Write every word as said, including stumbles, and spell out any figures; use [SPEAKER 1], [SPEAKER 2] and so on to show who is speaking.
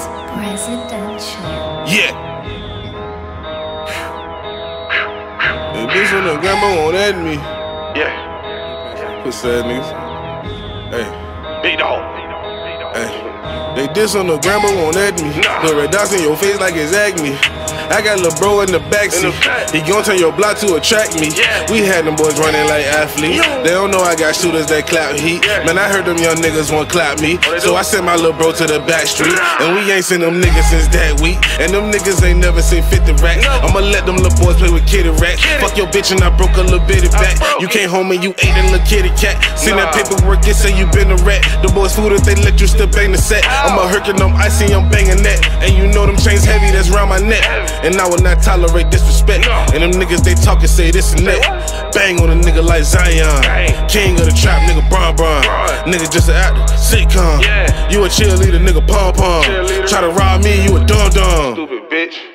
[SPEAKER 1] Presidential.
[SPEAKER 2] Yeah. If this on the grandma won't add me.
[SPEAKER 3] Yeah.
[SPEAKER 2] Pussy ass niggas. Hey.
[SPEAKER 3] Big dog.
[SPEAKER 2] Hey. They diss on the grandma won't add me.
[SPEAKER 3] Nah.
[SPEAKER 2] Put red dots in your face like it's acne. I got lil' bro in the backseat. He gon' turn your block to attract me.
[SPEAKER 3] Yeah.
[SPEAKER 2] We had them boys running like athletes.
[SPEAKER 3] Yo.
[SPEAKER 2] They don't know I got shooters that clap heat.
[SPEAKER 3] Yeah.
[SPEAKER 2] Man, I heard them young niggas won't clap me.
[SPEAKER 3] Oh,
[SPEAKER 2] so
[SPEAKER 3] do?
[SPEAKER 2] I sent my lil' bro to the back street. And we ain't seen them niggas since that week. And them niggas ain't never seen fifty racks.
[SPEAKER 3] No.
[SPEAKER 2] I'ma let them little boys play with kitty rats. Fuck your bitch and I broke a little bitty back. You came home and you ate a little kitty cat. Seen
[SPEAKER 3] Nah.
[SPEAKER 2] that paperwork, it say you been a rat. The boys food if they let you still bang the set. I'm a hurkin' them icy, I'm banging that. And you know them chains heavy, that's round my neck. And I will not tolerate disrespect.
[SPEAKER 3] No.
[SPEAKER 2] And them niggas they talkin' say this and that. Bang on a nigga like Zion.
[SPEAKER 3] Bang.
[SPEAKER 2] King of the trap, nigga Bron Bron.
[SPEAKER 3] Bron.
[SPEAKER 2] Nigga just an actor, sitcom.
[SPEAKER 3] Yeah.
[SPEAKER 2] You a cheerleader, nigga pom pom.
[SPEAKER 3] Cheerleader.
[SPEAKER 2] Try to rob me, you a dum dum.
[SPEAKER 3] Stupid bitch.